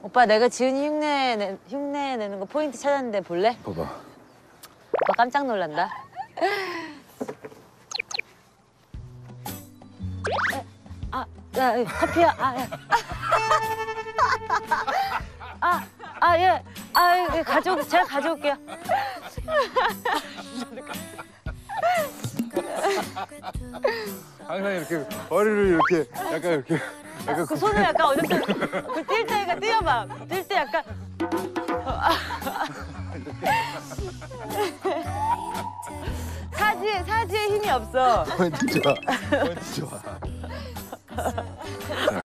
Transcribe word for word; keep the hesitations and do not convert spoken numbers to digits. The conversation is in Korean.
오빠 내가 지은이 흉내 내, 흉내 내는 거 포인트 찾았는데 볼래? 봐봐. 오빠 깜짝 놀란다. 아, 야, 커피야. 아, 야. 아, 아, 예. 아, 예, 가져, 제가 가져올게요. 항상 이렇게 머리를 이렇게 약간 이렇게 약간 그 손을 약간 어쨌든 그뛸 때가 뛰어봐. 뛸 때 약간. 사지 사지에 힘이 없어. 포인트 좋아. 포인트 좋아.